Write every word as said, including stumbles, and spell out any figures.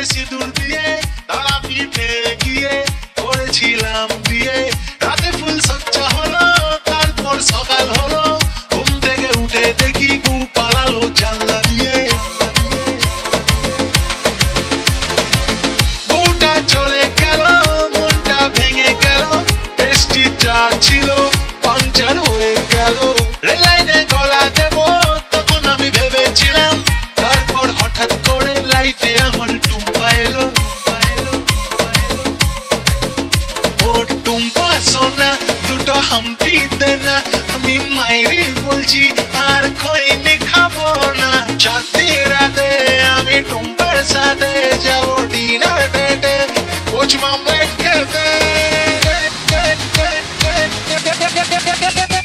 সিঁদুর দিয়ে তারা পিঠে গিয়ে করেছিলাম বিয়ে রাতে ফুল সজ্জা হলো তারপর সকাল হলো ঘুম থেকে উঠে দেখি বউ পালালো জানলা দিয়ে বউটা চলে গেল মনটা ভেঙে গেল টেস্টি চা ছিল পাঞ্চার হয়ে গেল রেলাইনে গলা দেবো তখন আমি ভেবেছিলাম তারপর হঠাৎ করে লাইফে আমার টুম্পা এলো ও টুম্পা সোনা দুটো হাম্পি দেনা আমি মাইরি বলছি আর খৈনি খাবো না চাঁদনি রাতে আমি টুম্পার সাথে যাবো ডিনার ডেটে কোচ মামলা খেতে